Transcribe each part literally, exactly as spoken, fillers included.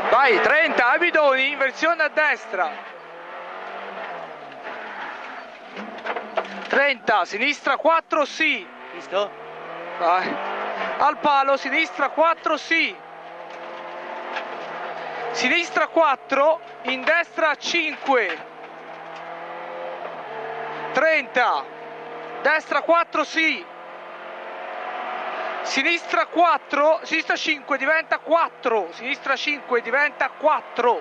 Vai, trenta, Abidoni, inversione a destra. trenta, sinistra quattro, sì. Visto? Vai. Al palo, sinistra quattro, sì. Sinistra quattro, in destra cinque. trenta, destra quattro, sì. Sinistra quattro, sinistra cinque diventa quattro, sinistra cinque diventa quattro.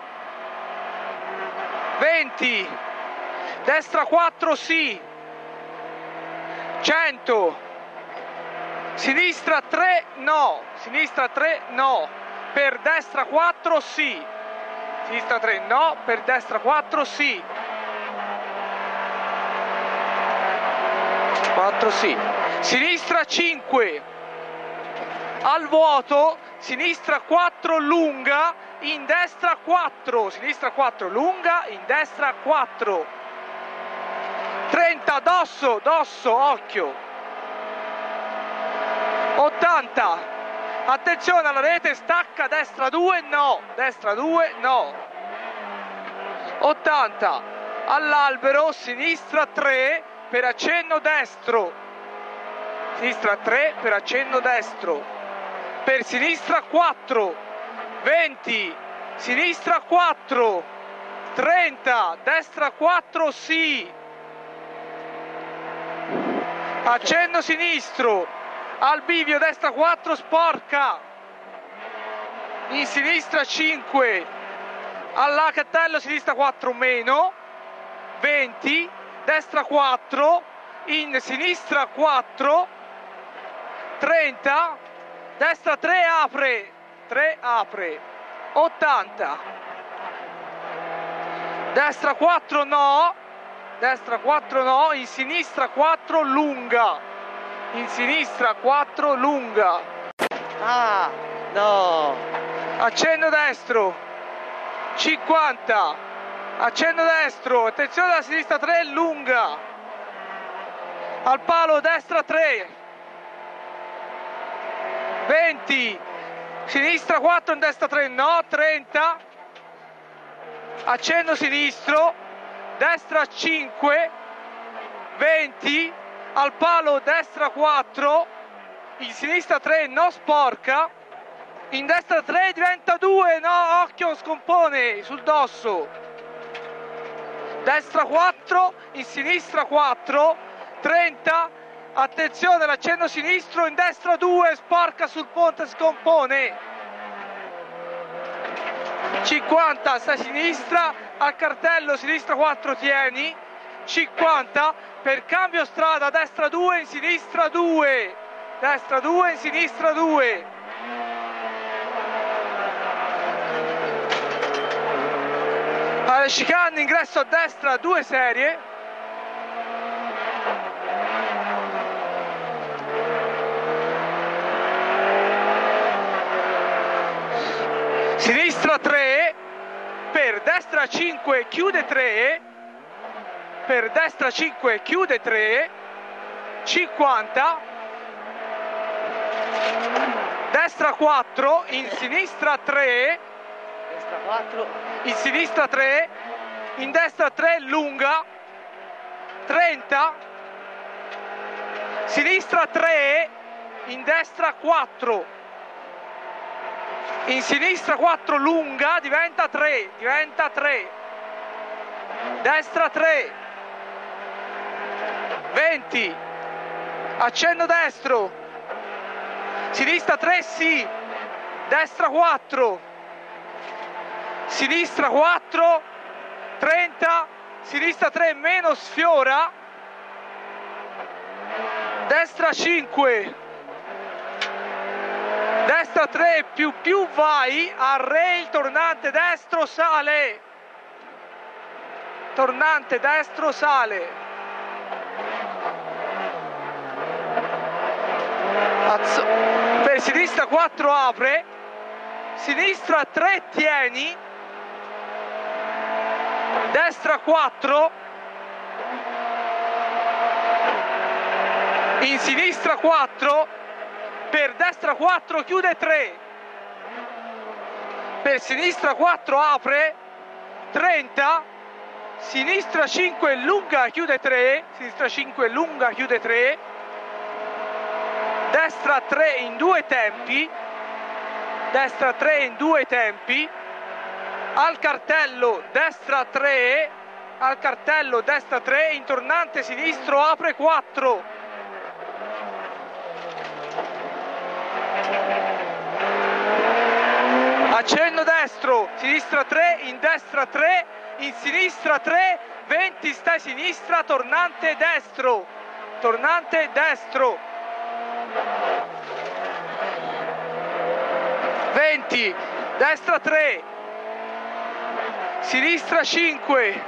venti, destra quattro, sì. cento, sinistra tre, no, sinistra tre, no, per destra quattro, sì. Sinistra tre, no, per destra quattro, sì. quattro, sì. Sinistra cinque. Al vuoto, sinistra quattro lunga, in destra quattro, sinistra quattro lunga, in destra quattro. trenta, dosso, dosso, occhio. ottanta, attenzione alla rete, stacca, destra due, no, destra due, no. ottanta, all'albero, sinistra tre, per accenno destro. Sinistra tre, per accenno destro. Per sinistra quattro, venti, sinistra quattro, trenta, destra quattro, sì. Accenno sinistro, al bivio destra quattro, sporca. In sinistra cinque, all'acatello sinistra quattro meno, venti, destra quattro, in sinistra quattro, trenta, destra tre apre, tre apre, ottanta, destra quattro no, destra quattro no, in sinistra quattro lunga, in sinistra quattro lunga. Ah, no. Accenno destro, cinquanta, accenno destro, attenzione alla sinistra tre lunga, al palo destra tre. venti, sinistra quattro, in destra tre, no, trenta, accenno sinistro, destra cinque, venti, al palo destra quattro, in sinistra tre, no, sporca, in destra tre diventa due, no, occhio, scompone sul dosso, destra quattro, in sinistra quattro, trenta, attenzione all'accenno sinistro, in destra due, sporca sul ponte, scompone. cinquanta, sta a sinistra, al cartello, sinistra quattro, tieni. cinquanta, per cambio strada, destra due, in sinistra due. Destra due, in sinistra due. Alle chicane, ingresso a destra, due serie. Sinistra tre, per destra cinque, chiude tre, per destra cinque, chiude tre, cinquanta, destra quattro, in sinistra tre, Destra quattro. in sinistra tre, in destra tre, lunga, trenta, sinistra tre, in destra quattro. In sinistra quattro lunga, diventa tre, diventa tre, destra tre, venti, accenno destro, sinistra tre sì, destra quattro, sinistra quattro, trenta, sinistra tre meno, sfiora, destra cinque, destra tre più più vai, a rail, tornante destro, sale, tornante destro, sale, Azzo. Per sinistra quattro apre, sinistra tre tieni, destra quattro, in sinistra quattro, per destra quattro chiude tre, per sinistra quattro apre, trenta, sinistra cinque lunga chiude tre, sinistra cinque lunga chiude tre, destra tre in due tempi, destra tre in due tempi, al cartello destra tre, al cartello destra tre, in tornante sinistro apre quattro, accenno destro, sinistra tre, in destra tre, in sinistra tre, venti, stai sinistra, tornante destro, tornante destro, venti, destra tre, sinistra cinque,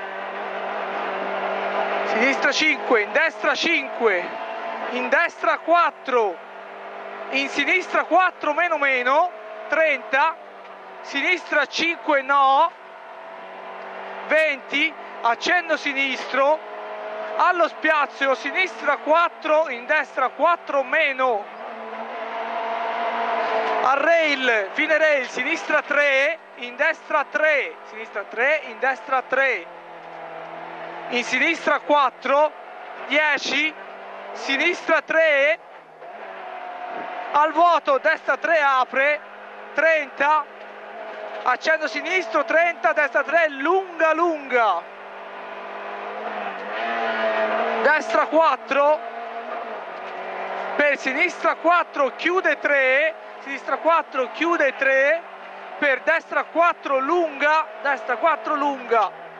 sinistra cinque, in destra cinque, in destra quattro, in sinistra quattro meno meno, trenta, sinistra cinque no, venti, accenno sinistro, allo spiazzo, sinistra quattro, in destra quattro meno, al rail, fine rail, sinistra tre, in destra tre, sinistra tre, in destra tre, in sinistra quattro, dieci, sinistra tre, al vuoto, destra tre apre, trenta, accenno sinistro, trenta, destra tre, lunga lunga, destra quattro, per sinistra quattro chiude tre, sinistra quattro chiude tre, per destra quattro lunga, destra quattro lunga,